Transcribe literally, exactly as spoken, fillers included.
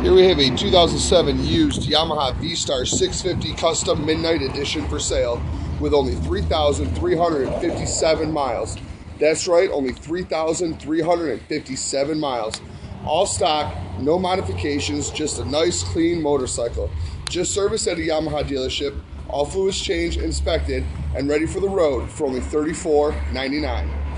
Here we have a two thousand seven used Yamaha vstar six fifty Custom Midnight Edition for sale with only three thousand three hundred fifty-seven miles. That's right, only three thousand three hundred fifty-seven miles. All stock, no modifications, just a nice clean motorcycle. Just serviced at a Yamaha dealership, all fluids changed, inspected, and ready for the road for only thirty-four ninety-nine.